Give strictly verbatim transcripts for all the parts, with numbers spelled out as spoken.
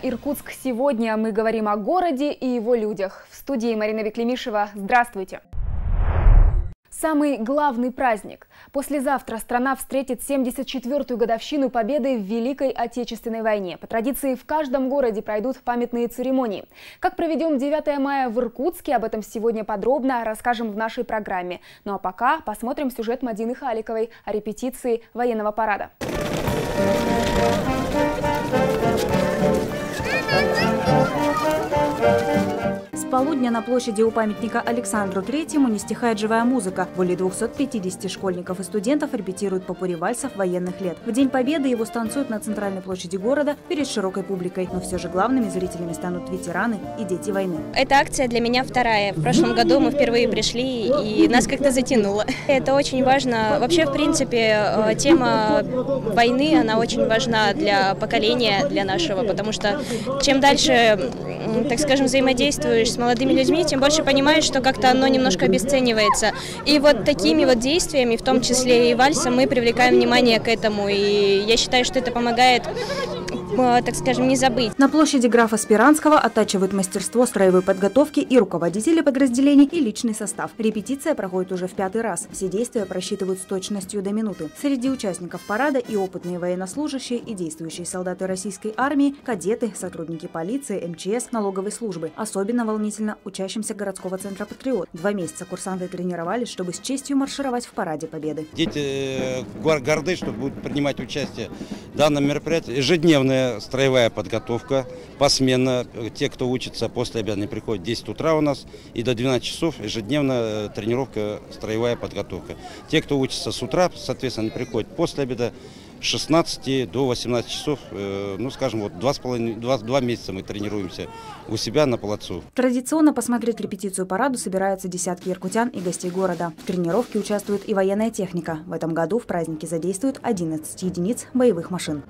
«Иркутск сегодня». Мы говорим о городе и его людях. В студии Марина Беклемишева. Здравствуйте. Самый главный праздник. Послезавтра страна встретит семьдесят четвёртую годовщину победы в Великой Отечественной войне. По традиции, в каждом городе пройдут памятные церемонии. Как проведем девятое мая в Иркутске, об этом сегодня подробно расскажем в нашей программе. Ну а пока посмотрим сюжет Мадины Халиковой о репетиции военного парада. С полудня на площади у памятника Александру Третьему не стихает живая музыка. Более двухсот пятидесяти школьников и студентов репетируют попурри вальсов военных лет. В День Победы его станцуют на центральной площади города перед широкой публикой. Но все же главными зрителями станут ветераны и дети войны. Эта акция для меня вторая. В прошлом году мы впервые пришли, и нас как-то затянуло. Это очень важно. Вообще, в принципе, тема войны, она очень важна для поколения, для нашего, потому что чем дальше, так скажем, взаимодействуешь с молодыми людьми, тем больше понимаешь, что как-то оно немножко обесценивается. И вот такими вот действиями, в том числе и вальсом, мы привлекаем внимание к этому. И я считаю, что это помогает, так скажем, не забыть. На площади графа Спиранского оттачивают мастерство строевой подготовки и руководители подразделений, и личный состав. Репетиция проходит уже в пятый раз. Все действия просчитывают с точностью до минуты. Среди участников парада и опытные военнослужащие, и действующие солдаты российской армии, кадеты, сотрудники полиции, эм че эс, налоговой службы. Особенно волнительно учащимся городского центра «Патриот». Два месяца курсанты тренировались, чтобы с честью маршировать в параде Победы. Дети горды, что будут принимать участие в данном мероприятии. Ежедневная строевая подготовка, посменно. Те, кто учится после обеда, не приходят в десять утра у нас, и до двенадцати часов ежедневно тренировка, строевая подготовка. Те, кто учится с утра, соответственно, не приходят после обеда. С шестнадцати до восемнадцати часов, ну скажем, вот два с половиной, два, два месяца мы тренируемся у себя на плацу. Традиционно посмотреть репетицию параду собираются десятки иркутян и гостей города. В тренировке участвует и военная техника. В этом году в празднике задействуют одиннадцать единиц боевых машин.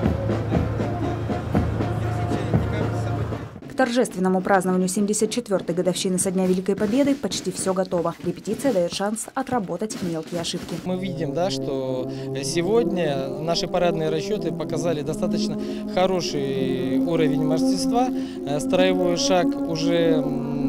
К торжественному празднованию семьдесят четвёртой годовщины со дня Великой Победы почти все готово. Репетиция дает шанс отработать мелкие ошибки. Мы видим, да, что сегодня наши парадные расчеты показали достаточно хороший уровень мастерства. Строевой шаг уже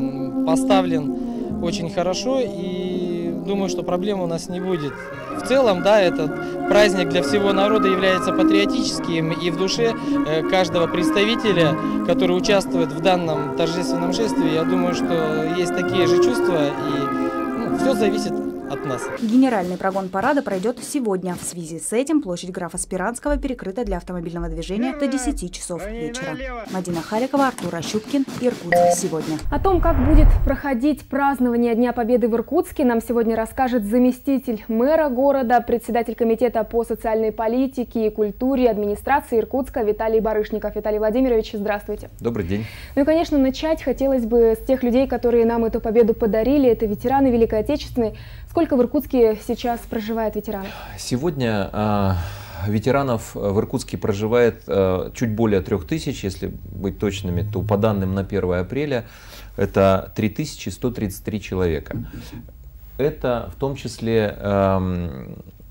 поставлен очень хорошо, и думаю, что проблем у нас не будет. В целом, да, этот праздник для всего народа является патриотическим, и в душе каждого представителя, который участвует в данном торжественном шествии, я думаю, что есть такие же чувства, и ну, все зависит от нас. Генеральный прогон парада пройдет сегодня. В связи с этим площадь графа Спиранского перекрыта для автомобильного движения до десяти часов вечера. Мадина Халикова, Артур Ощупкин, Иркутск сегодня. О том, как будет проходить празднование Дня Победы в Иркутске, нам сегодня расскажет заместитель мэра города, председатель комитета по социальной политике и культуре администрации Иркутска Виталий Барышников. Виталий Владимирович, здравствуйте. Добрый день. Ну и, конечно, начать хотелось бы с тех людей, которые нам эту победу подарили. Это ветераны Великой Отечественной. Сколько в Иркутске сейчас проживает ветеранов? Сегодня э, ветеранов в Иркутске проживает э, чуть более трех тысяч, если быть точными, то по данным на первое апреля это три тысячи сто тридцать три человека. Это в том числе э,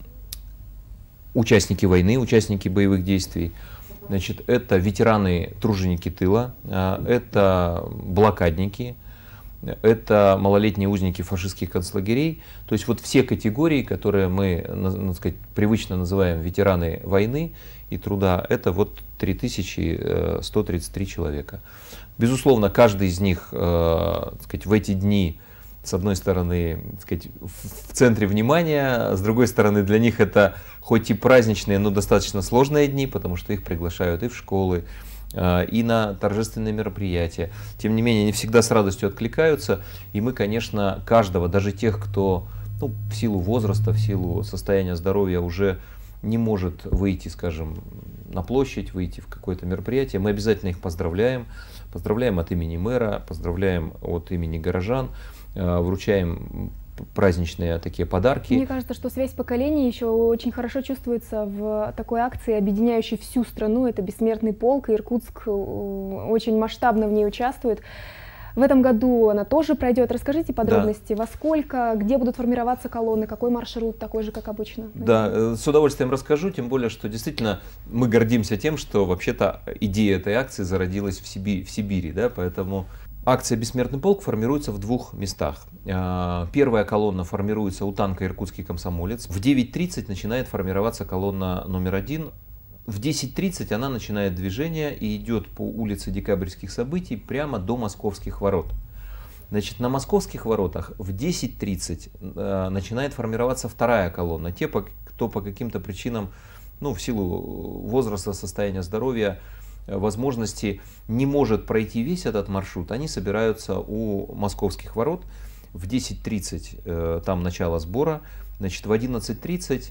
участники войны, участники боевых действий. Значит, это ветераны, труженики тыла, э, это блокадники. Это малолетние узники фашистских концлагерей. То есть вот все категории, которые мы, так сказать, привычно называем ветераны войны и труда, это вот три тысячи сто тридцать три человека. Безусловно, каждый из них, так сказать, в эти дни, с одной стороны, так сказать, в центре внимания, с другой стороны, для них это хоть и праздничные, но достаточно сложные дни, потому что их приглашают и в школы, и на торжественные мероприятия. Тем не менее, они всегда с радостью откликаются, и мы, конечно, каждого, даже тех, кто ну, в силу возраста, в силу состояния здоровья уже не может выйти, скажем, на площадь, выйти в какое-то мероприятие, мы обязательно их поздравляем. Поздравляем от имени мэра, поздравляем от имени горожан, вручаем праздничные такие подарки. Мне кажется, что связь поколений еще очень хорошо чувствуется в такой акции, объединяющей всю страну. Это «Бессмертный полк», и Иркутск очень масштабно в ней участвует. В этом году она тоже пройдет. Расскажите подробности, да. Во сколько, где будут формироваться колонны, какой маршрут, такой же, как обычно? Да, с удовольствием расскажу, тем более, что действительно мы гордимся тем, что вообще-то идея этой акции зародилась в Сибири, в Сибири, да, поэтому акция «Бессмертный полк» формируется в двух местах. Первая колонна формируется у танка «Иркутский комсомолец». В девять тридцать начинает формироваться колонна номер один. В десять тридцать она начинает движение и идет по улице Декабрьских событий прямо до Московских ворот. Значит, на Московских воротах в десять тридцать э, начинает формироваться вторая колонна. Те, по, кто по каким-то причинам, ну, в силу возраста, состояния здоровья, возможности не может пройти весь этот маршрут, они собираются у Московских ворот. В десять тридцать э, там начало сбора. Значит, в одиннадцать тридцать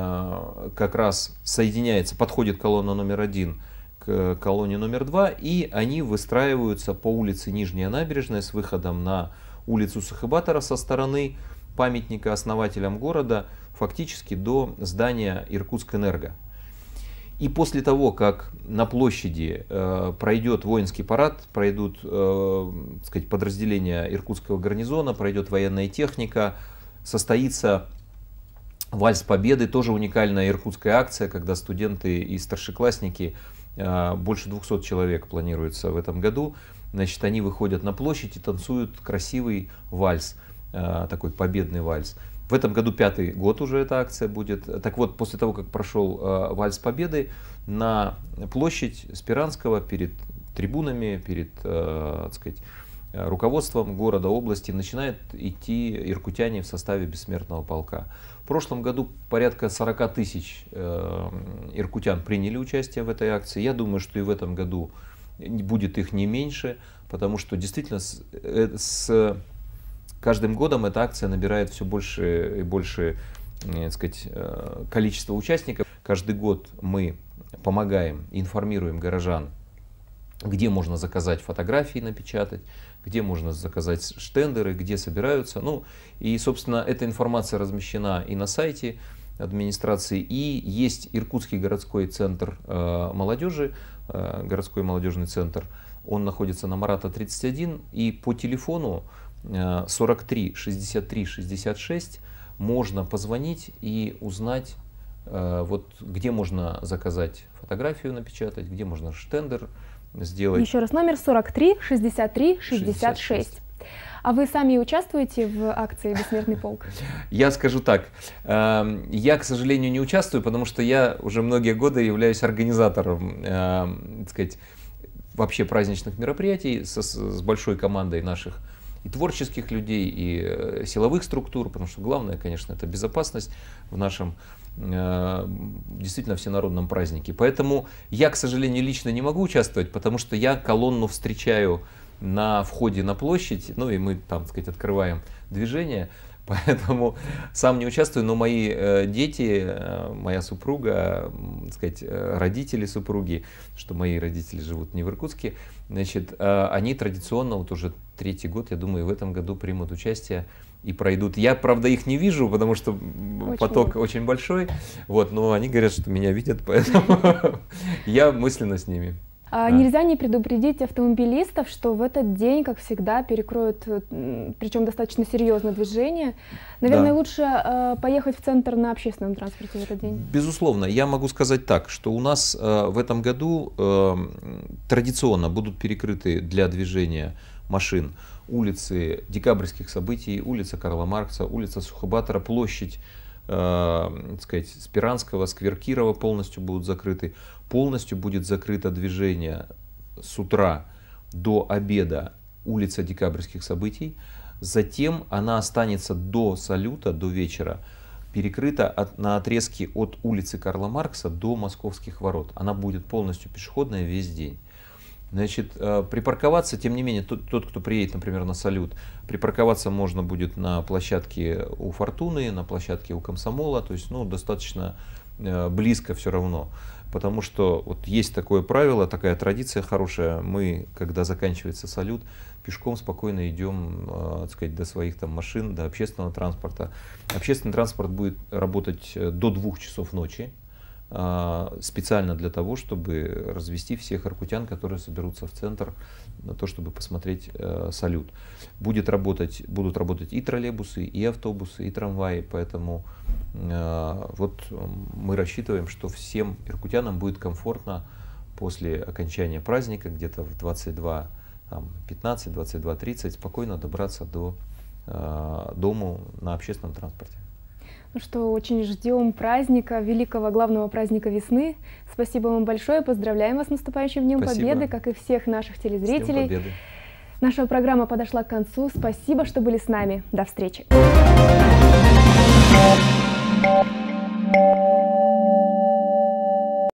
э, как раз соединяется, подходит колонна номер один к колонне номер два, и они выстраиваются по улице Нижняя Набережная с выходом на улицу Сахыбатора со стороны памятника основателям города, фактически до здания Иркутскэнерго. И после того, как на площади э, пройдет воинский парад, пройдут э, так сказать, подразделения Иркутского гарнизона, пройдет военная техника, состоится Вальс Победы, тоже уникальная иркутская акция, когда студенты и старшеклассники, больше двухсот человек планируется в этом году, значит, они выходят на площадь и танцуют красивый вальс, такой победный вальс. В этом году пятый год уже эта акция будет. Так вот, после того, как прошел Вальс Победы, на площадь Спиранского перед трибунами, перед, так сказать, руководством города, области начинают идти иркутяне в составе Бессмертного полка. В прошлом году порядка сорока тысяч э, иркутян приняли участие в этой акции. Я думаю, что и в этом году будет их не меньше, потому что действительно с, с каждым годом эта акция набирает все больше и больше, так сказать, количество участников. Каждый год мы помогаем, информируем горожан, где можно заказать фотографии напечатать, где можно заказать штендеры, где собираются. Ну, и, собственно, эта информация размещена и на сайте администрации, и есть Иркутский городской центр э, молодежи, э, городской молодежный центр. Он находится на Марата тридцать один, и по телефону э, сорок три шестьдесят три шестьдесят шесть можно позвонить и узнать, э, вот, где можно заказать фотографию напечатать, где можно штендер сделать. Еще раз, номер сорок три шестьдесят три шестьдесят шесть. А вы сами участвуете в акции «Бессмертный полк»? Я скажу так, я, к сожалению, не участвую, потому что я уже многие годы являюсь организатором, так сказать, вообще праздничных мероприятий с, с большой командой наших и творческих людей, и силовых структур, потому что главное, конечно, это безопасность в нашем действительно всенародном празднике. Поэтому я, к сожалению, лично не могу участвовать, потому что я колонну встречаю на входе на площадь, ну и мы там, так сказать, открываем движение, поэтому сам не участвую, но мои дети, моя супруга, так сказать, родители супруги, что мои родители живут не в Иркутске, значит, они традиционно, вот уже третий год, я думаю, в этом году примут участие и пройдут. Я, правда, их не вижу, потому что очень поток много. Очень большой, вот, но они говорят, что меня видят, поэтому я мысленно с ними. А, нельзя не предупредить автомобилистов, что в этот день, как всегда, перекроют, причем достаточно серьезное движение. Наверное, да. лучше э, поехать в центр на общественном транспорте в этот день. Безусловно. Я могу сказать так, что у нас э, в этом году э, традиционно будут перекрыты для движения машин улицы Декабрьских событий, улица Карла Маркса, улица Сухобатора, площадь э, так сказать, Спиранского, сквер Кирова полностью будут закрыты. Полностью будет закрыто движение с утра до обеда улица Декабрьских событий. Затем она останется до салюта, до вечера, перекрыта от, на отрезке от улицы Карла Маркса до Московских ворот. Она будет полностью пешеходная весь день. Значит, припарковаться, тем не менее, тот, тот, кто приедет, например, на салют, припарковаться можно будет на площадке у Фортуны, на площадке у Комсомола, то есть, ну, достаточно близко все равно. Потому что вот есть такое правило, такая традиция хорошая. Мы, когда заканчивается салют, пешком спокойно идем, так сказать, до своих там машин, до общественного транспорта. Общественный транспорт будет работать до двух часов ночи. специально для того, чтобы развести всех иркутян, которые соберутся в центр на то, чтобы посмотреть салют. Будет работать, будут работать и троллейбусы, и автобусы, и трамваи, поэтому вот мы рассчитываем, что всем иркутянам будет комфортно после окончания праздника, где-то в двадцать два пятнадцать, двадцать два тридцать, спокойно добраться до дому на общественном транспорте. Ну что, очень ждем праздника, великого главного праздника весны. Спасибо вам большое, поздравляем вас с наступающим Днем Спасибо. Победы, как и всех наших телезрителей. С Днем Победы. Наша программа подошла к концу. Спасибо, что были с нами. До встречи.